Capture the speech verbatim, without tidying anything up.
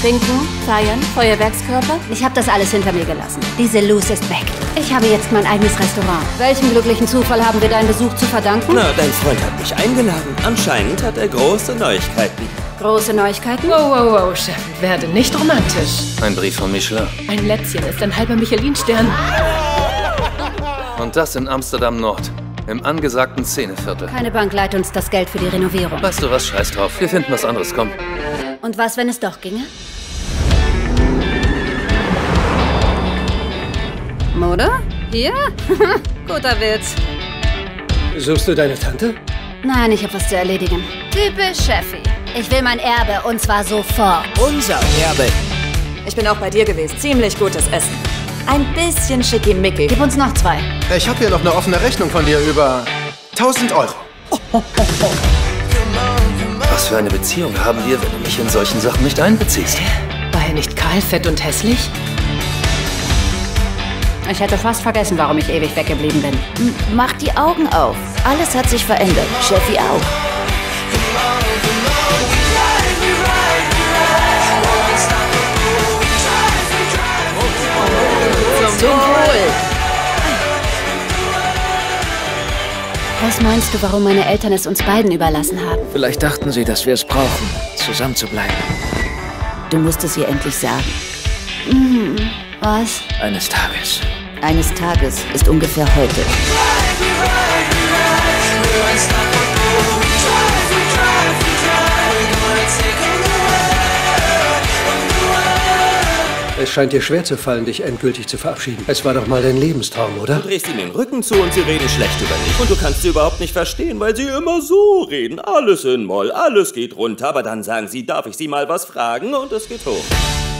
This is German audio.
Trinken, feiern, Feuerwerkskörper. Ich habe das alles hinter mir gelassen. Diese Luz ist weg. Ich habe jetzt mein eigenes Restaurant. Welchem glücklichen Zufall haben wir deinen Besuch zu verdanken? Na, dein Freund hat mich eingeladen. Anscheinend hat er große Neuigkeiten. Große Neuigkeiten? Wow, wow, wow, Chef. Werde nicht romantisch. Ein Brief von Michelin. Ein Lätzchen ist ein halber Michelin-Stern. Und das in Amsterdam Nord. Im angesagten Szeneviertel. Keine Bank leiht uns das Geld für die Renovierung. Weißt du was? Scheiß drauf. Wir finden was anderes. Komm. Und was, wenn es doch ginge? Mode? Hier? Guter Witz. Suchst du deine Tante? Nein, ich habe was zu erledigen. Typisch Cheffi. Ich will mein Erbe und zwar sofort. Unser Erbe. Ich bin auch bei dir gewesen. Ziemlich gutes Essen. Ein bisschen schickimicki. Gib uns noch zwei. Ich habe hier noch eine offene Rechnung von dir über tausend Euro. Was für eine Beziehung haben wir, wenn du mich in solchen Sachen nicht einbeziehst? War er nicht kahl, fett und hässlich? Ich hätte fast vergessen, warum ich ewig weggeblieben bin. M- Mach die Augen auf. Alles hat sich verändert. Cheffi auch. Zum Wohl. Was meinst du, warum meine Eltern es uns beiden überlassen haben? Vielleicht dachten sie, dass wir es brauchen, zusammen zu bleiben. Du musst es ihr endlich sagen. Mhm. Was? Eines Tages. Eines Tages ist ungefähr heute. Es scheint dir schwer zu fallen, dich endgültig zu verabschieden. Es war doch mal dein Lebenstraum, oder? Du drehst ihnen den Rücken zu und sie reden schlecht über dich. Und du kannst sie überhaupt nicht verstehen, weil sie immer so reden. Alles in Moll, alles geht runter. Aber dann sagen sie, darf ich sie mal was fragen? Und es geht hoch.